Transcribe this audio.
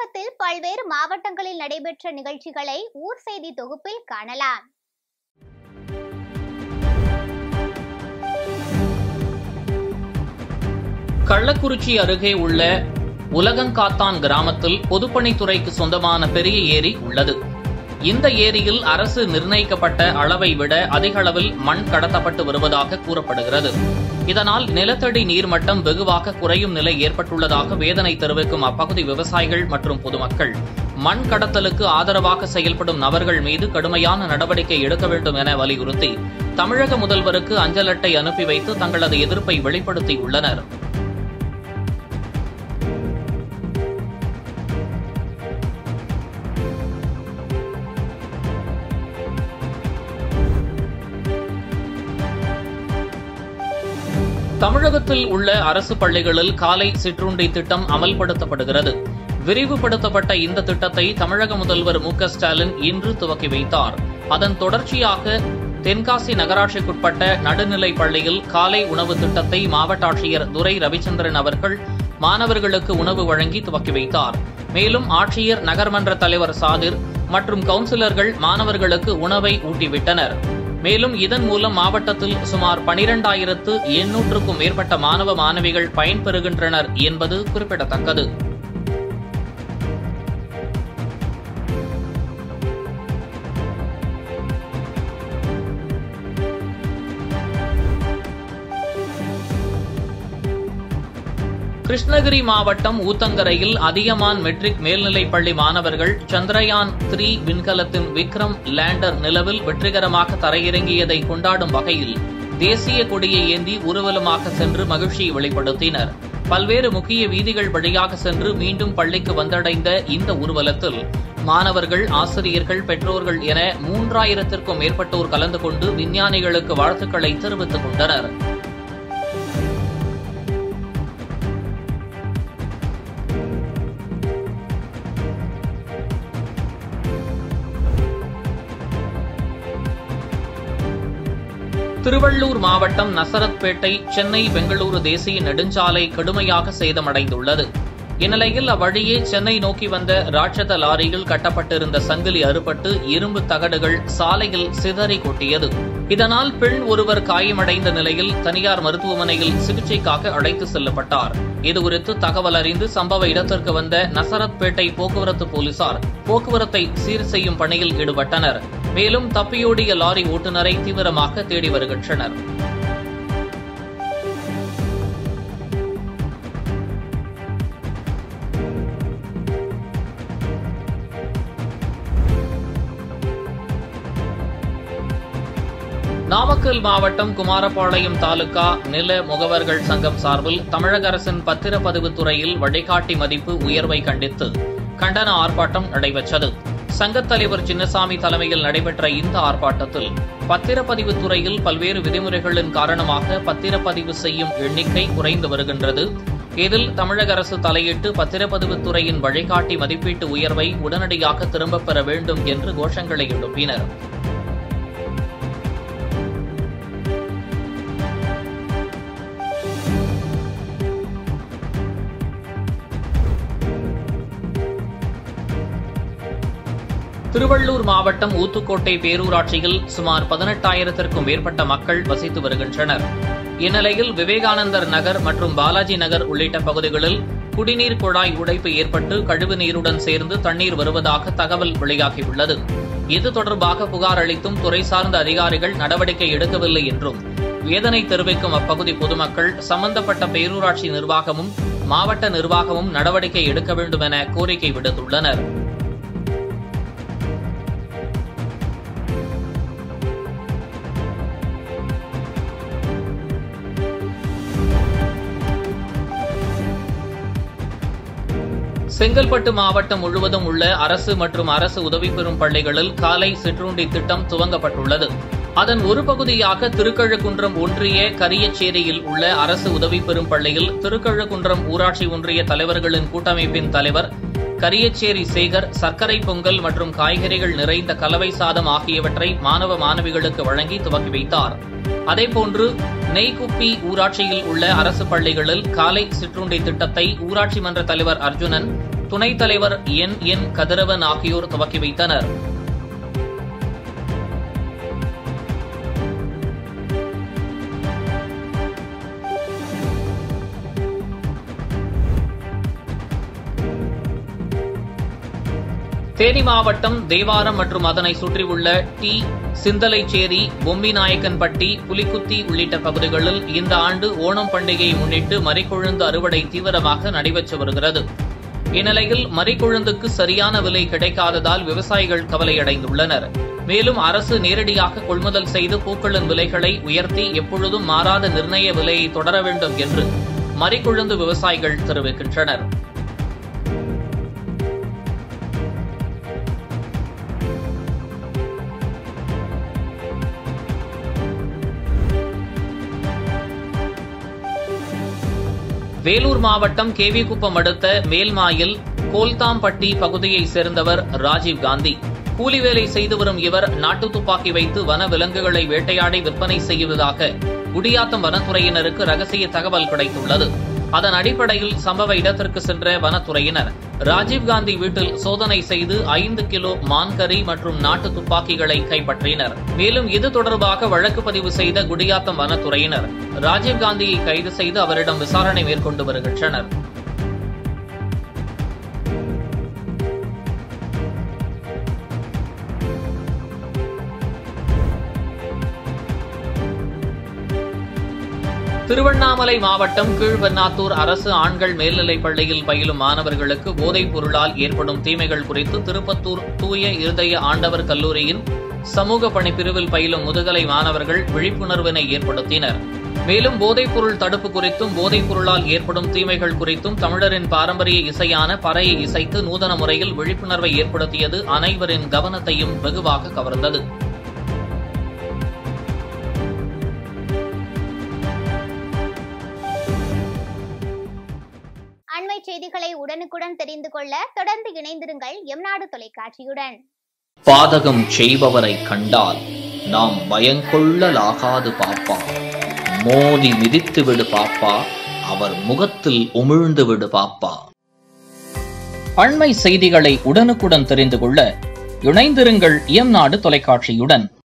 தமிழகத்தில் பல்வேறு மாவட்டங்களில் நடைபெற்ற நிகழ்ச்சிகளை ஊர் செய்தி தொகுப்பில் காணலாம். கள்ளக்குறிச்சி அருகே உள்ள உலகங்காத்தான் கிராமத்தில் பொதுப்பணித்துறைக்கு சொந்தமான பெரிய ஏரி உள்ளது. இந்த ஏரியில் அரசு நிர்ணயிக்கப்பட்ட அளவை விட அதிக அளவில் மண் கடத்தப்பட்டு வருவதாக கூறப்படுகிறது. இதனால் நிலத்தடி நீர்மட்டம் வெகுவாக குறையும் நிலை ஏற்பட்டுள்ளதாக வேதனை தெரிவிக்கும் அப்பகுதி விவசாயிகள் மற்றும் பொதுமக்கள் மண் கடத்தலுக்கு ஆதரவாக செயல்படும் நபர்கள் மீது கடுமையான நடவடிக்கை எடுக்க வேண்டும் என வலியுறுத்தி தமிழக முதல்வருக்கு அஞ்சல் அட்டை அனுப்பி வைத்து தங்களது எதிர்ப்பை வெளிப்படுத்தியுள்ளனர். தமிழகத்தில் உள்ள அரசு பள்ளிகளில் காலை சிற்றுண்டி திட்டம் அமல்படுத்தப்படுகிறது. விரிவுபடுத்தப்பட்ட இந்த திட்டத்தை தமிழக முதல்வர் மு.க.ஸ்டாலின் இன்று துவக்கி வைத்தார். அதன் தொடர்ச்சியாக தென்காசி நகராட்சிக்குட்பட்ட நடுநிலைப் பள்ளியில் காலை உணவு திட்டத்தை மாவட்ட ஆட்சியர் துரை ரவிச்சந்திரன் அவர்கள் மாணவர்களுக்கு உணவு வழங்கி துவக்கி வைத்தார். மேலும் ஆட்சியர், நகர்மன்ற தலைவர் சாதிர் மற்றும் கவுன்சிலர்கள் மாணவர்களுக்கு உணவை ஊட்டிவிட்டனர். மேலும் இதன் மூலம் மாவட்டத்தில் சுமார் 12,800க்கும் மேற்பட்ட மாணவ மாணவிகள் பயன்பெறுகின்றனர் என்பது குறிப்பிடத்தக்கது. கிருஷ்ணகிரி மாவட்டம் ஊத்தங்கரையில் அதியமான் மெட்ரிக் மேல்நிலைப் பள்ளி மாணவர்கள் சந்திரயான் 3 விண்கலத்தின் விக்ரம் லேண்டர் நிலவில் வெற்றிகரமாக தரையிறங்கியதை கொண்டாடும் வகையில் தேசிய கொடியை ஏந்தி ஊர்வலமாக சென்று மகிழ்ச்சியை வெளிப்படுத்தினர். பல்வேறு முக்கிய வீதிகள் வழியாக சென்று மீண்டும் பள்ளிக்கு வந்தடைந்த இந்த ஊர்வலத்தில் மாணவர்கள், ஆசிரியர்கள், பெற்றோர்கள் என 3000த்திற்கும் மேற்பட்டோர் கலந்து கொண்டு விஞ்ஞானிகளுக்கு வாழ்த்துக்களை தெரிவித்துக் கொண்டனர். திருவள்ளூர் மாவட்டம் நசரத்பேட்டை சென்னை பெங்களூரு தேசிய நெடுஞ்சாலை கடுமையாக சேதமடைந்துள்ளது. இந்நிலையில் அவ்வழியே சென்னை நோக்கி வந்த ராட்சத லாரியில் கட்டப்பட்டிருந்த சங்கிலி அறுபட்டு இரும்பு தகடுகள் சாலையில் சிதறி கொட்டியது. இதனால் பெண் ஒருவர் காயமடைந்த நிலையில் தனியார் மருத்துவமனையில் சிகிச்சைக்காக அழைத்து செல்லப்பட்டார். இதுகுறித்து தகவல் அறிந்து சம்பவ இடத்திற்கு வந்த நசரத்பேட்டை போக்குவரத்து போலீசார் போக்குவரத்தை சீர் செய்யும் பணியில் ஈடுபட்டனர். மேலும் தப்பியோடிய லாரி ஓட்டுநரை தீவிரமாக தேடி வருகின்றனர். நாமக்கல் மாவட்டம் குமாரபாளையம் தாலுகா நில முகவர்கள் சங்கம் சார்பில் தமிழக அரசின் பத்திரப்பதிவுத் துறையில் வழிகாட்டி மதிப்பு உயர்வை கண்டித்து கண்டன ஆர்ப்பாட்டம் நடைபெற்றது. சங்கத் தலைவர் சின்னசாமி தலைமையில் நடைபெற்ற இந்த ஆர்ப்பாட்டத்தில் பத்திரப்பதிவுத் துறையில் பல்வேறு விதிமுறைகளின் காரணமாக பத்திரப்பதிவு செய்யும் எண்ணிக்கை குறைந்து வருகின்றது. இதில் தமிழக அரசு தலையிட்டு பத்திரப்பதிவுத் துறையின் வழிகாட்டி மதிப்பீட்டு உயர்வை உடனடியாக திரும்பப் பெற வேண்டும் என்று கோஷங்களை எழுப்பினர். திருவள்ளூர் மாவட்டம் ஊத்துக்கோட்டை பேரூராட்சியில் சுமார் 18,000த்திற்கும் மேற்பட்ட மக்கள் வசித்து வருகின்றனர். இந்நிலையில் விவேகானந்தர் நகர் மற்றும் பாலாஜி நகர் உள்ளிட்ட பகுதிகளில் குடிநீர் குழாய் உடைப்பு ஏற்பட்டு கழிவு நீருடன் சேர்ந்து தண்ணீர் வருவதாக தகவல் வெளியாகியுள்ளது. இது தொடர்பாக புகார் அளித்தும் துறை சார்ந்த அதிகாரிகள் நடவடிக்கை எடுக்கவில்லை என்றும் வேதனை தெரிவிக்கும் அப்பகுதி பொதுமக்கள் சம்பந்தப்பட்ட பேரூராட்சி நிர்வாகமும் மாவட்ட நிர்வாகமும் நடவடிக்கை எடுக்க வேண்டும் என கோரிக்கை விடுத்துள்ளனர். செங்கல்பட்டு மாவட்டம் முழுவதும் உள்ள அரசு மற்றும் அரசு உதவி பெறும் பள்ளிகளில் காலை சிற்றுண்டி திட்டம் துவங்கப்பட்டுள்ளது. அதன் ஒரு பகுதியாக திருக்கழுக்குன்றம் ஒன்றிய கரியச்சேரியில் உள்ள அரசு உதவி பெறும் பள்ளியில் திருக்கழுக்குன்றம் ஊராட்சி ஒன்றிய தலைவர்களின் கூட்டமைப்பின் தலைவர் கரியச்சேரி சேகர் சர்க்கரை பொங்கல் மற்றும் காய்கறிகள் நிறைந்த கலவை சாதம் ஆகியவற்றை மாணவ மாணவிகளுக்கு வழங்கி துவக்கி வைத்தார். அதேபோன்று நெய்குப்பி ஊராட்சியில் உள்ள அரசு பள்ளிகளில் காலை சிற்றுண்டி திட்டத்தை ஊராட்சி மன்ற தலைவர் அர்ஜுனன், துணைத் தலைவர் என் கதிரவன் ஆகியோர் துவக்கி வைத்தனர். தேனி மாவட்டம் தேவாரம் மற்றும் அதனை சுற்றியுள்ள சிந்தலைச்சேரி, பொம்மிநாயக்கன்பட்டி, புலிக்குத்தி உள்ளிட்ட பகுதிகளில் இந்த ஆண்டு ஓணம் பண்டிகையை முன்னிட்டு மரிக்கொழுந்து அறுவடை தீவிரமாக நடைபெற்று வருகிறது. இந்நிலையில் மரிக்கொழுந்துக்கு சரியான விலை கிடைக்காததால் விவசாயிகள் கவலையடைந்துள்ளனர். மேலும் அரசு நேரடியாக கொள்முதல் செய்து பூக்களின் விலைகளை உயர்த்தி எப்பொழுதும் மாறாத நிர்ணய விலையை தொடர வேண்டும் என்று மரிக்கொழுந்து விவசாயிகள் தெரிவிக்கின்றனர். வேலூர் மாவட்டம் கேவிக்குப்பம் அடுத்த மேல்மாயில் கோல்தாம்பட்டி பகுதியைச் சேர்ந்தவர் ராஜீவ்காந்தி. கூலி வேலை செய்து வரும் இவர் நாட்டு துப்பாக்கி வைத்து வன விலங்குகளை வேட்டையாடி விற்பனை செய்வதாக குடியாத்தம் வனத்துறையினருக்கு ரகசிய தகவல் கிடைத்துள்ளது. அதன் அடிப்படையில் சம்பவ இடத்திற்கு சென்ற வனத்துறையினர் ராஜீவ்காந்தி வீட்டில் சோதனை செய்து 5 கிலோ மான்கறி மற்றும் நாட்டு துப்பாக்கிகளை கைப்பற்றினர். மேலும் இது தொடர்பாக வழக்கு பதிவு செய்த குடியாத்தம் வனத்துறையினர் ராஜீவ்காந்தியை கைது செய்து அவரிடம் விசாரணை மேற்கொண்டு வருகின்றனர். திருவண்ணாமலை மாவட்டம் கீழ்வெண்ணாத்தூர் அரசு ஆண்கள் மேல்நிலைப் பள்ளியில் பயிலும் மாணவர்களுக்கு போதைப் பொருளால் ஏற்படும் தீமைகள் குறித்து திருப்பத்தூர் தூய இருதய ஆண்டவர் கல்லூரியின் சமூக பணி பிரிவில் பயிலும் முதுகலை மாணவர்கள் விழிப்புணர்வினை ஏற்படுத்தினர். மேலும் போதைப்பொருள் தடுப்பு குறித்தும் போதைப் பொருளால் ஏற்படும் தீமைகள் குறித்தும் தமிழரின் பாரம்பரிய இசையான பறையை இசைத்து நூதன முறையில் விழிப்புணர்வை ஏற்படுத்தியது அனைவரின் கவனத்தையும் வெகுவாக கவர்ந்தது. அண்மை செய்திகளை உடனுக்குடன் தெரிந்து கொள்ள தொடர்ந்து இணைந்திருங்கள் எம்நாடு தொலைக்காட்சியுடன். பாதகம் செய்பவரை கண்டால் நாம் பயங்கொள்ளலாகாது பாப்பா, மோதி மிதித்து விடு பாப்பா, அவர் முகத்தில் உமிழ்ந்து விடு பாப்பா. அண்மை செய்திகளை உடனுக்குடன் தெரிந்து கொள்ள இணைந்திருங்கள் எம்நாடு தொலைக்காட்சியுடன்.